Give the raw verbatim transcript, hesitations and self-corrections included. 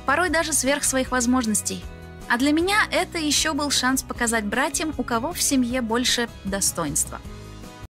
порой даже сверх своих возможностей. А для меня это еще был шанс показать братьям, у кого в семье больше достоинства.